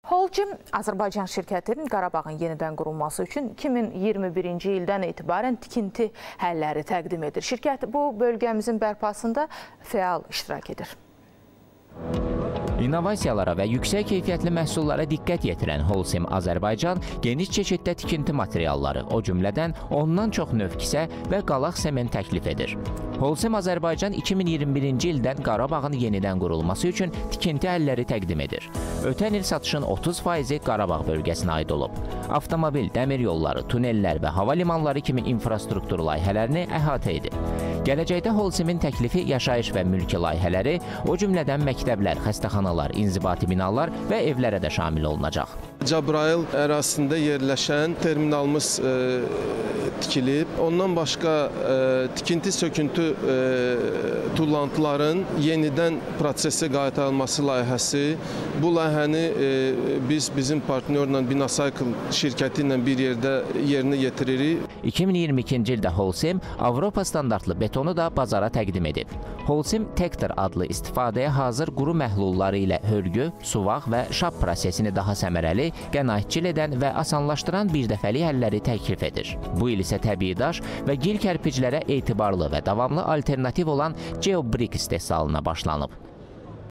Holcim Azərbaycan şirkətinin Qarabağın yenidən qurulması üçün 2021-ci ildən etibarən tikinti həlləri təqdim edir. Şirkət bu bölgəmizin bərpasında fəal iştirak edir. İnnovasiyalara və yüksək keyfiyyətli məhsullara diqqət yetirən Holcim Azərbaycan geniş çeşiddə tikinti materialları, o cümlədən ondan çox növ kisə və qalaq sement təklif edir. Holcim Azərbaycan 2021-ci ildən Qarabağın yenidən qurulması üçün tikinti həlləri təqdim edir. Ötən il satışın 30%-i Qarabağ bölgəsinə aid olub. Avtomobil, dəmir yolları, tunellər və hava limanları kimi infrastruktur layihələrini əhatə edir. Gələcəkdə Holcimin təklifi yaşayış və mülki layihələri, o cümlədən məktəblər, xəstəxanalar, inzibati binalar və evlərə də şamil olunacaq. Cəbrayıl ərazisində yerləşən terminalımız tikilib. Ondan başqa tikinti söküntü tullantıların yenidən prosesə qaytarılması layihəsi. Bu layihəni biz bizim partnyorla Binacycle şirkəti ilə bir yerdə yerinə yetiririk. 2022-ci ildə Holcim Avropa standartlı betonu da bazara təqdim edib. Holcim Tektor adlı istifadəyə hazır quru məhlulları ilə hörgü, suvaq və şap prosesini daha səmərəli, qənaətcil edən və asanlaşdıran birdəfəlik həlləri təklif edir. Bu il isə təbii daş və gil kərpiclərə etibarlı və davamlı alternativ olan Geobrick istehsalına başlanıb.